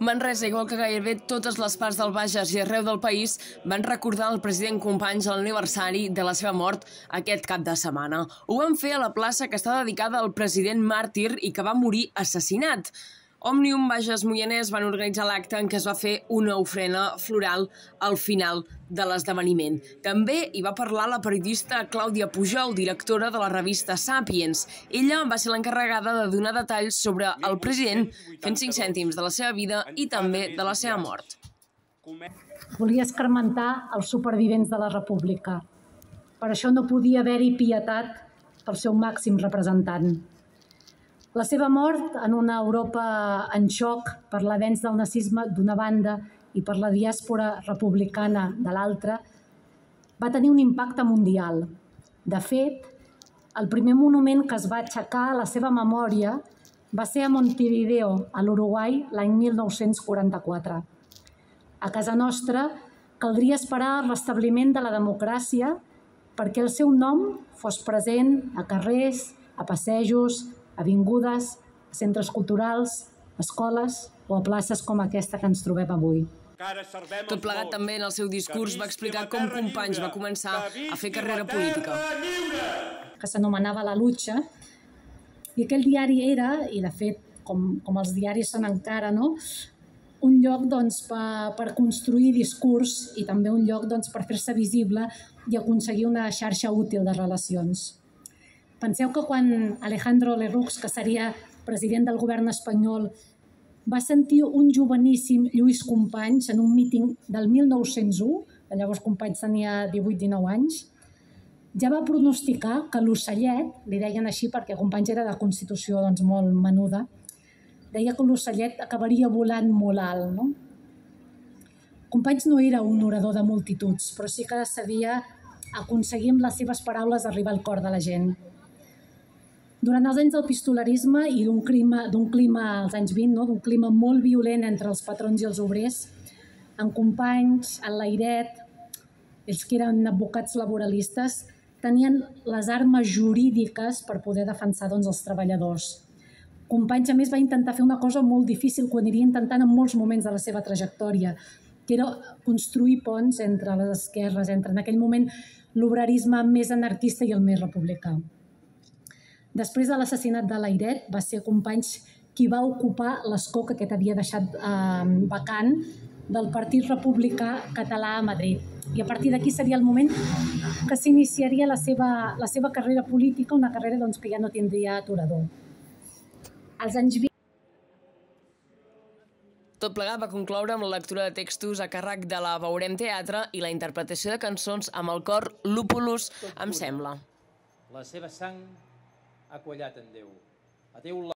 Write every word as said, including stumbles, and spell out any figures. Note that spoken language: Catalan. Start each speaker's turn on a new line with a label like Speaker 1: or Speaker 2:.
Speaker 1: Manresa, igual que gairebé totes les parts del Bages i arreu del país, van recordar el president Companys a l'aniversari de la seva mort aquest cap de setmana. Ho van fer a la plaça que està dedicada al president màrtir i que va morir assassinat. Òmnium Bages Moianès van organitzar l'acte en què es va fer una ofrena floral al final de l'esdeveniment. També hi va parlar la periodista Clàudia Pujol, directora de la revista Sàpiens. Ella va ser l'encarregada de donar detalls sobre el president, fent cinc cèntims de la seva vida i també de la seva mort.
Speaker 2: Volia escarmentar els supervivents de la República. Per això no podia haver-hi pietat pel seu màxim representant. La seva mort en una Europa en xoc per l'avenç del nazisme d'una banda i per la diàspora republicana de l'altra va tenir un impacte mundial. De fet, el primer monument que es va aixecar a la seva memòria va ser a Montevideo, a l'Uruguai, l'any mil nou-cents quaranta-quatre. A casa nostra caldria esperar el restabliment de la democràcia perquè el seu nom fos present a carrers, a passejos, avingudes, a centres culturals, escoles o a places com aquesta que ens trobem avui.
Speaker 1: Tot plegat també en el seu discurs va explicar com Companys va començar a fer carrera política.
Speaker 2: Que s'anomenava La Lucha, i aquell diari era, i de fet com, com els diaris són encara, no? un lloc doncs, per, per construir discurs i també un lloc doncs, per fer-se visible i aconseguir una xarxa útil de relacions. Penseu que quan Alejandro Lerroux, que seria president del govern espanyol, va sentir un joveníssim Lluís Companys en un míting del mil nou-cents u, que llavors Companys tenia divuit dinou anys, ja va pronosticar que l'ocellet, li deien així perquè Companys era de constitució doncs, molt menuda, deia que l'ocellet acabaria volant molt alt. No? Companys no era un orador de multituds, però sí que sabia aconseguir amb les seves paraules arribar al cor de la gent. Durant els anys del pistolarisme i d'un clima, d'un clima als anys vint, no? d'un clima molt violent entre els patrons i els obrers, en Companys, en Layret, ells que eren advocats laboralistes, tenien les armes jurídiques per poder defensar doncs, els treballadors. Companys, a més, va intentar fer una cosa molt difícil que ho aniria intentant en molts moments de la seva trajectòria, que era construir ponts entre les esquerres, entre en aquell moment l'obrerisme més anarquista i el més republicà. Després de l'assassinat de Layret, va ser Companys qui va ocupar l'escó que aquest havia deixat eh, vacant del Partit Republicà Català a Madrid. I a partir d'aquí seria el moment que s'iniciaria la seva, la seva carrera política, una carrera doncs, que ja no tindria aturador. Als anys vint...
Speaker 1: Tot plegat va concloure amb la lectura de textos a càrrec de la Veurem Teatre i la interpretació de cançons amb el cor Lúpulus, em sembla.
Speaker 3: La seva sang ha quallat en Déu. A Déu la